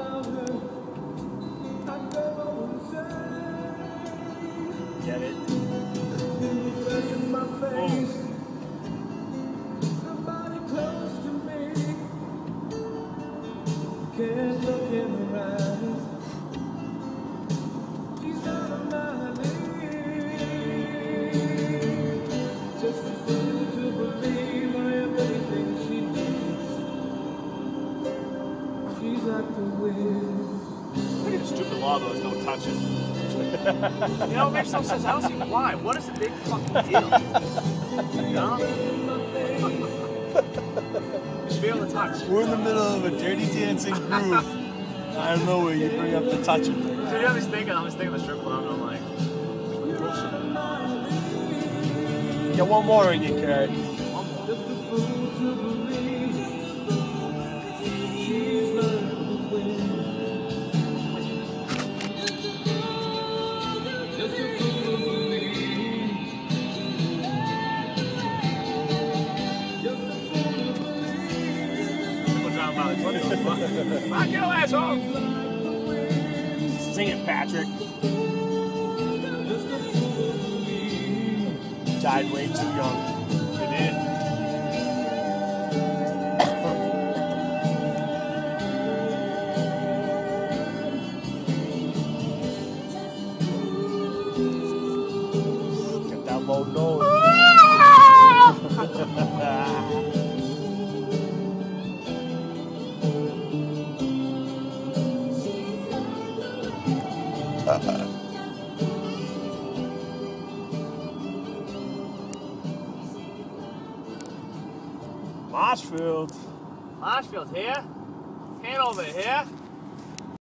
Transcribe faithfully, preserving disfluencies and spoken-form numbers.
Get it? Can't look in her eyes. She's out of my league. Just a fool to believe I am anything she needs. She's like the wind. Look at the stupid law though, there's no touching. You know, it makes no sense. I don't see why. What is the big fucking deal? You know? Just be able to touch. We're in the middle of a Dirty Dancing groove. I don't know where you bring up the touching. So you know, I was thinking, I was thinking of the strip club, and I'm like, Get one more in you, Carrie. one more. Fuck you, asshole! Sing it, Patrick. Died way too young. You did. Get that low nose. Marshfield. Marshfield here. Hanover here.